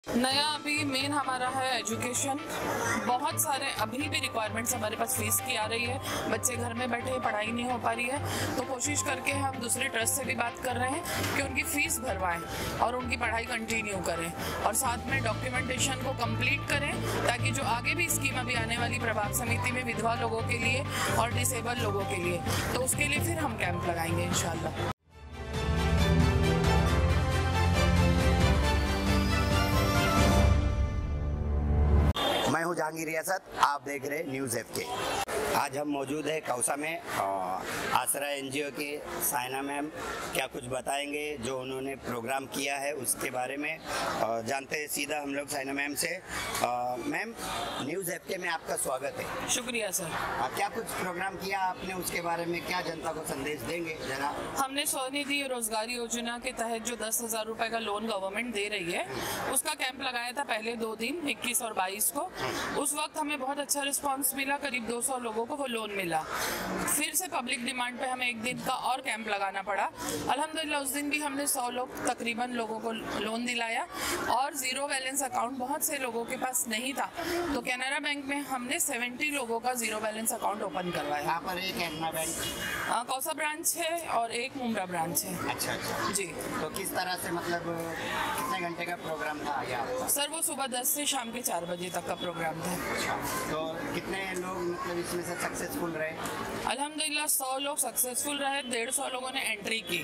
नया अभी मेन हमारा है एजुकेशन। बहुत सारे अभी भी रिक्वायरमेंट्स हमारे पास फीस की आ रही है, बच्चे घर में बैठे पढ़ाई नहीं हो पा रही है, तो कोशिश करके हम दूसरे ट्रस्ट से भी बात कर रहे हैं कि उनकी फीस भरवाएं और उनकी पढ़ाई कंटिन्यू करें और साथ में डॉक्यूमेंटेशन को कंप्लीट करें, ताकि जो आगे भी स्कीम अभी आने वाली प्रभाग समिति में विधवा लोगों के लिए और डिसेबल लोगों के लिए, तो उसके लिए फिर हम कैंप लगाएंगे इंशाल्लाह। मैं हूं जहांगीर रियासत, आप देख रहे हैं न्यूज़ FK। आज हम मौजूद है कौसा में। आसरा NGO की साइना मैम क्या कुछ बताएंगे जो उन्होंने प्रोग्राम किया है उसके बारे में। जानते हैं सीधा हम लोग साइना मैम से। मैम, न्यूज़ FK में आपका स्वागत है। शुक्रिया सर। क्या कुछ प्रोग्राम किया आपने, उसके बारे में क्या जनता को संदेश देंगे जरा। हमने स्वनिधि रोजगार योजना के तहत जो 10,000 रुपए का लोन गवर्नमेंट दे रही है, उसका कैंप लगाया था पहले 2 दिन 21 और 22 को। उस वक्त हमें बहुत अच्छा रिस्पांस मिला, करीब 200 लोगों को वो लोन मिला। फिर से पब्लिक डिमांड पे हमें 1 दिन का और कैंप लगाना पड़ा। अल्हम्दुलिल्लाह उस दिन भी हमने 100 लोग तकरीबन लोगों को लोन दिलाया और जीरो बैलेंस अकाउंट बहुत से लोगों के पास नहीं था, तो कैनरा बैंक में हमने 70 लोगों का जीरो बैलेंस अकाउंट ओपन करवाया। यहाँ पर एक कैनरा बैंक कौसा ब्रांच है और एक मुमरा ब्रांच है। अच्छा जी। तो किस तरह से, मतलब कितने घंटे का प्रोग्राम था आपका? सर वो सुबह 10 से शाम के 4 बजे तक का प्रोग्राम था। तो कितने लोग मतलब इसमें से सक्सेसफुल रहे? अल्हम्दुलिल्लाह 100 लोग सक्सेसफुल रहे, 150 लोगों ने एंट्री की।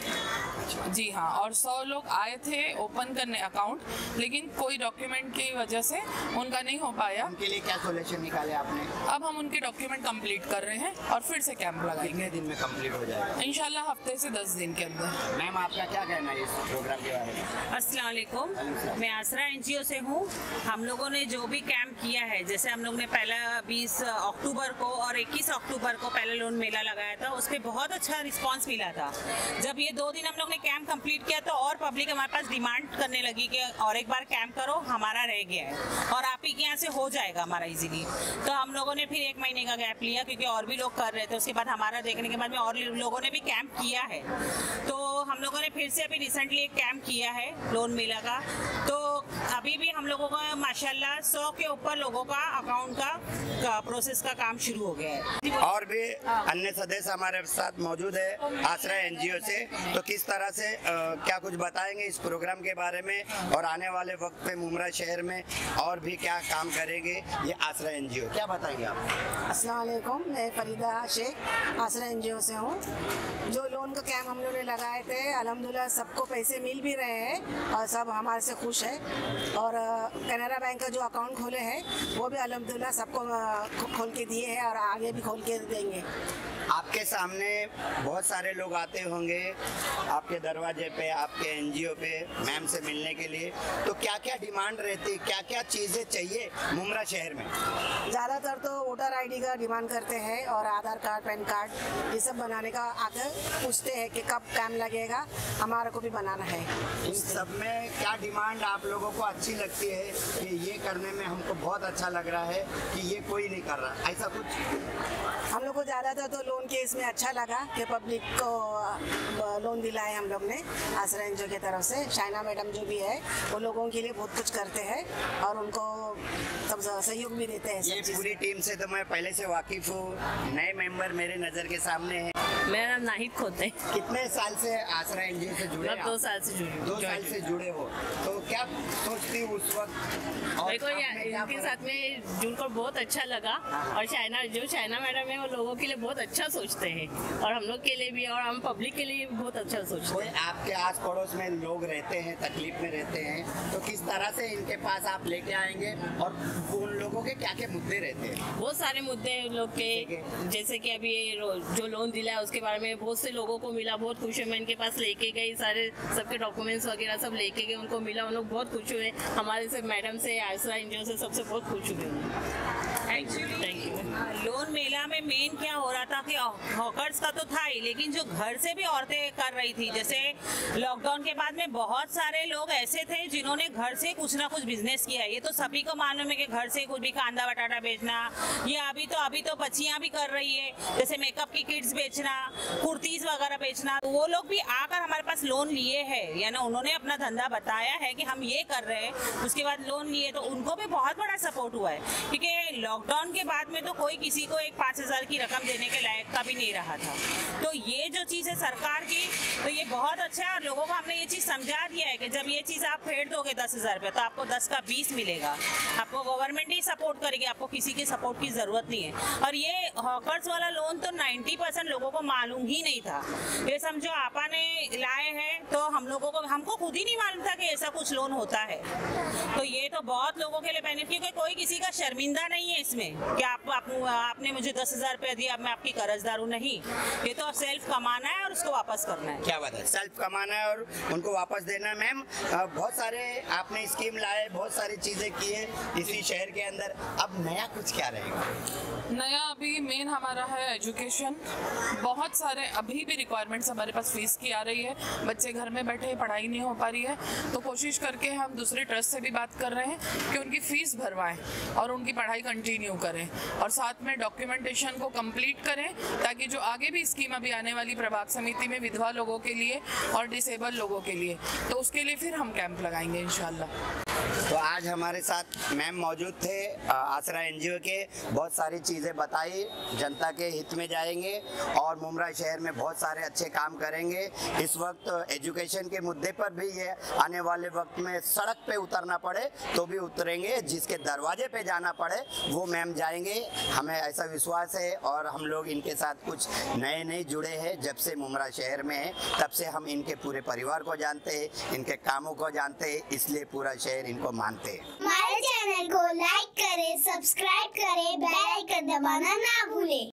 जी हाँ, और 100 लोग आए थे ओपन करने अकाउंट, लेकिन कोई डॉक्यूमेंट की वजह से उनका नहीं हो पाया। उनके लिए क्या सोल्यूशन निकाले आपने? अब हम उनके डॉक्यूमेंट कंप्लीट कर रहे हैं और फिर से कैंप लगाएंगे। कितने दिन में कंप्लीट हो जाएगा? इंशाल्लाह हफ्ते से 10 दिन के अंदर। मैम, आपका क्या कहना है इस प्रोग्राम के बारे में? अस्सलाम वालेकुम, मैं आसरा NGO से हूँ। हम लोगों ने जो भी कैंप किया है, जैसे हम लोग ने पहला 20 अक्टूबर को और 21 अक्टूबर को पहला लोन मेला लगाया था, उस पर बहुत अच्छा रिस्पांस मिला था। जब ये 2 दिन हम लोग ने कैंप कंप्लीट किया तो और पब्लिक हमारे पास डिमांड करने लगी कि और एक बार कैंप करो, हमारा रह गया है और आप ही के यहाँ से हो जाएगा हमारा इजीली। तो हम लोगों ने फिर 1 महीने का गैप लिया, क्योंकि और भी लोग कर रहे थे। उसके बाद हमारा देखने के बाद में और लोगों ने भी कैंप किया है, तो हम लोगों ने फिर से अभी रिसेंटली एक कैंप किया है लोन मेला का। तो अभी भी हम लोगों का माशाल्लाह 100 के ऊपर लोगों का अकाउंट का प्रोसेस का काम शुरू हो गया है। और भी अन्य सदस्य हमारे साथ मौजूद है आसरा NGO से, तो किस तरह से क्या कुछ बताएंगे इस प्रोग्राम के बारे में और आने वाले वक्त पे मुमरा शहर में और भी क्या काम करेंगे ये आसरा NGO, क्या बताएंगे आप? अस्सलाम वालेकुम, मैं फरीदा शेख आसरा NGO से हूँ। जो लोन का कैंप हम लोगों ने लगाए थे, अल्हम्दुलिल्लाह सबको पैसे मिल भी रहे हैं और सब हमारे से खुश है। और कैनरा बैंक का जो अकाउंट खोले हैं वो भी अल्हम्दुलिल्लाह सबको खोल के दिए हैं और आगे भी खोल के देंगे। आपके सामने बहुत सारे लोग आते होंगे आपके दरवाजे पे, आपके NGO पे मैम से मिलने के लिए, तो क्या क्या डिमांड रहती है, क्या क्या चीज़ें चाहिए मुमरा शहर में? ज़्यादातर तो वोटर ID का डिमांड करते हैं और आधार कार्ड, पैन कार्ड ये सब बनाने का आकर पूछते हैं कि कब कैंप लगेगा, हमारे को भी बनाना है। इन सब में क्या डिमांड आप लोगों को अच्छी लगती है कि ये करने में हमको बहुत अच्छा लग रहा है कि ये कोई नहीं कर रहा, ऐसा कुछ? हम लोग को ज़्यादातर तो लोन के इसमें अच्छा लगा कि पब्लिक को लोन दिलाए हम लोग ने आसरा NGO की तरफ से। शाइना मैडम जो भी है वो लोगों के लिए बहुत कुछ करते हैं और उनको सब सहयोग भी देते हैं। ये पूरी टीम से तो मैं पहले से वाकिफ हूँ, नए मेंबर मेरे नज़र के सामने हैं। मेरा नाम नाहिद खोते। कितने साल से आसरा NGO से जुड़े? 2 साल से जुड़े। 2 साल से जुड़े हो, तो क्या सोचती हूँ उस वक्त? मेरे को इनके साथ में जुड़कर बहुत अच्छा लगा और शाइना मैडम है वो लोगों के लिए बहुत अच्छा सोचते हैं और हम लोग के लिए भी और हम पब्लिक के लिए बहुत अच्छा सोचते हैं। आपके आस पड़ोस में लोग रहते हैं, तकलीफ में रहते हैं, तो किस तरह से इनके पास आप लेके आएंगे और उन लोगों के क्या क्या मुद्दे रहते हैं? बहुत सारे मुद्दे हैं लोग के, जैसे कि अभी जो लोन दिला है उसके बारे में बहुत से लोगों को मिला, बहुत खुश हुए। मैं इनके पास लेके गई, सारे सबके डॉक्यूमेंट्स वगैरह सब लेके गए, उनको मिला, उन लोग बहुत खुश हुए। हमारे से मैडम से, आसरा NGO से सबसे बहुत खुश हुए। Actually thank you. लोन मेला में मेन क्या हो रहा था कि हॉकर्स का तो था ही, लेकिन जो घर से भी औरतें कर रही थी, जैसे लॉकडाउन के बाद में बहुत सारे लोग ऐसे थे जिन्होंने घर से कुछ ना कुछ बिजनेस किया। ये तो सभी को मालूम है कि घर से कुछ भी कांदा बटाटा बेचना, या अभी तो बच्चियां भी कर रही है, जैसे मेकअप की किट्स बेचना, कुर्तीज वगैरह बेचना, तो वो लोग भी आकर हमारे पास लोन लिए हैं, यानी उन्होंने अपना धंधा बताया है कि हम ये कर रहे हैं, उसके बाद लोन लिए, तो उनको भी बहुत बड़ा सपोर्ट हुआ है। क्योंकि लॉकडाउन के बाद में तो कोई किसी को एक 5,000 की रकम देने के लायक का भी नहीं रहा था। तो ये जो चीज़ है सरकार की, तो ये बहुत अच्छा है। और लोगों को हमने ये चीज़ समझा दिया है कि जब ये चीज़ आप फेर दोगे 10,000 रुपये, तो आपको 10 का 20 मिलेगा। आपको गवर्नमेंट ही सपोर्ट करेगी, आपको किसी के सपोर्ट की ज़रूरत नहीं है। और ये हॉकर्स वाला लोन तो 90% लोगों को मालूम ही नहीं था। ये समझो आपा ने लाए हैं, तो हमको खुद ही नहीं मालूम था कि ऐसा कुछ लोन होता है। तो ये तो बहुत लोगों के लिए बेनिफिट, क्योंकि कोई किसी का शर्मिंदा नहीं है इसमें कि आपने मुझे 10,000 रुपये दिया, अब मैं आपकी कर्जदार हूँ, नहीं। ये तो सेल्फ कमाना है और उसको वापस करना है। क्या बात है, सेल्फ कमाना है और उनको वापस देना है। मैम, बहुत सारे आपने स्कीम लाए, बहुत सारी चीजें की है इसी शहर के अंदर, अब नया कुछ क्या रहेगा? नया अभी मेन हमारा है एजुकेशन। बहुत सारे अभी भी रिक्वायरमेंट्स हमारे पास फीस की आ रही है, बच्चे घर में बैठे पढ़ाई नहीं हो पा रही है, तो कोशिश करके हम दूसरे ट्रस्ट से भी बात कर रहे हैं कि उनकी फ़ीस भरवाएं और उनकी पढ़ाई कंटिन्यू करें, और साथ में डॉक्यूमेंटेशन को कंप्लीट करें, ताकि जो आगे भी स्कीम अभी आने वाली प्रभाग समिति में विधवा लोगों के लिए और डिसेबल लोगों के लिए, तो उसके लिए फिर हम कैंप लगाएंगे इंशाल्लाह। तो आज हमारे साथ मैम मौजूद थे, आसरा एनजीओ के, बहुत सारी चीज़ें बताई, जनता के हित में जाएंगे और मुमरा शहर में बहुत सारे अच्छे काम करेंगे। इस वक्त एजुकेशन के मुद्दे पर भी ये आने वाले वक्त में सड़क पे उतरना पड़े तो भी उतरेंगे, जिसके दरवाजे पे जाना पड़े वो मैम जाएंगे, हमें ऐसा विश्वास है। और हम लोग इनके साथ कुछ नए जुड़े हैं, जब से मुमरा शहर में है तब से हम इनके पूरे परिवार को जानते हैं, इनके कामों को जानते हैं, इसलिए पूरा शहर इनको मानते हैं। हमारे चैनल को लाइक करें, सब्सक्राइब करें, बेल आइकन दबाना ना भूलें।